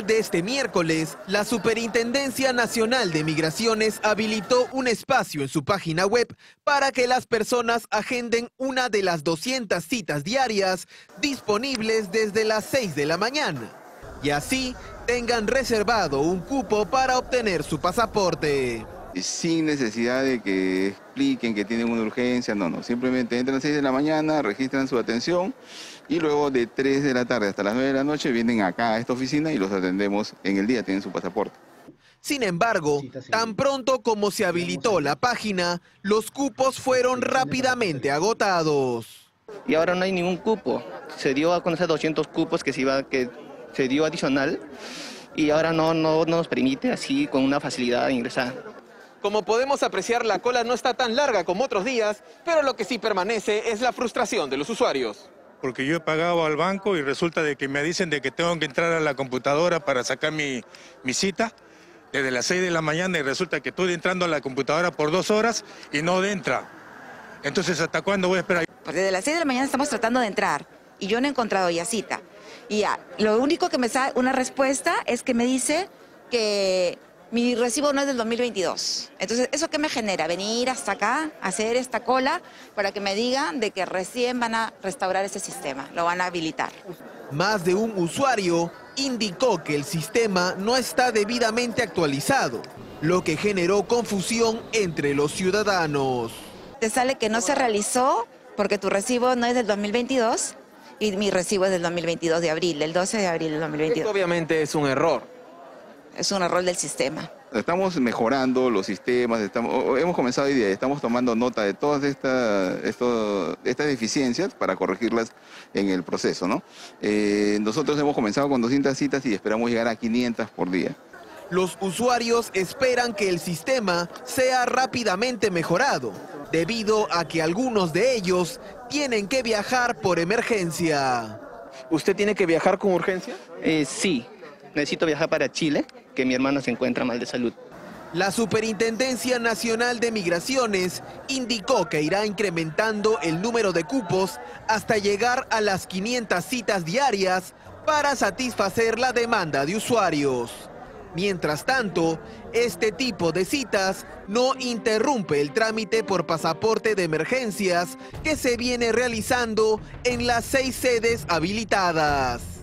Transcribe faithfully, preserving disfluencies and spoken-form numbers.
de este miércoles, la Superintendencia Nacional de Migraciones habilitó un espacio en su página web para que las personas agenden una de las doscientas citas diarias disponibles desde las seis de la mañana y así tengan reservado un cupo para obtener su pasaporte. Sin necesidad de que expliquen que tienen una urgencia, no, no, simplemente entran a las seis de la mañana, registran su atención y luego de tres de la tarde hasta las nueve de la noche vienen acá a esta oficina y los atendemos en el día, tienen su pasaporte. Sin embargo, tan pronto como se habilitó la página, los cupos fueron rápidamente agotados. Y ahora no hay ningún cupo, se dio a conocer doscientos cupos que se, iba, que se dio adicional y ahora no, no, no nos permite así con una facilidad ingresar. Como podemos apreciar, la cola no está tan larga como otros días, pero lo que sí permanece es la frustración de los usuarios. Porque yo he pagado al banco y resulta de que me dicen de que tengo que entrar a la computadora para sacar mi, mi cita desde las seis de la mañana y resulta que estoy entrando a la computadora por dos horas y no entra. Entonces, ¿hasta cuándo voy a esperar? Desde las seis de la mañana estamos tratando de entrar y yo no he encontrado ya cita. Y ya, lo único que me sale una respuesta es que me dice que mi recibo no es del dos mil veintidós. Entonces, ¿eso qué me genera? Venir hasta acá, hacer esta cola para que me digan de que recién van a restaurar ese sistema, lo van a habilitar. Más de un usuario indicó que el sistema no está debidamente actualizado, lo que generó confusión entre los ciudadanos. Te sale que no se realizó porque tu recibo no es del dos mil veintidós y mi recibo es del dos mil veintidós de abril, del doce de abril del dos mil veintidós. Esto obviamente es un error. Es un error del sistema. Estamos mejorando los sistemas, estamos, hemos comenzado hoy día, estamos tomando nota de todas esta, esto, estas deficiencias para corregirlas en el proceso, ¿no? Eh, nosotros hemos comenzado con doscientas citas y esperamos llegar a quinientas por día. Los usuarios esperan que el sistema sea rápidamente mejorado, debido a que algunos de ellos tienen que viajar por emergencia. ¿Usted tiene que viajar con urgencia? Eh, sí, necesito viajar para Chile, que mi hermano se encuentra mal de salud. La Superintendencia Nacional de Migraciones indicó que irá incrementando el número de cupos hasta llegar a las quinientas citas diarias para satisfacer la demanda de usuarios. Mientras tanto, este tipo de citas no interrumpe el trámite por pasaporte de emergencias que se viene realizando en las seis sedes habilitadas.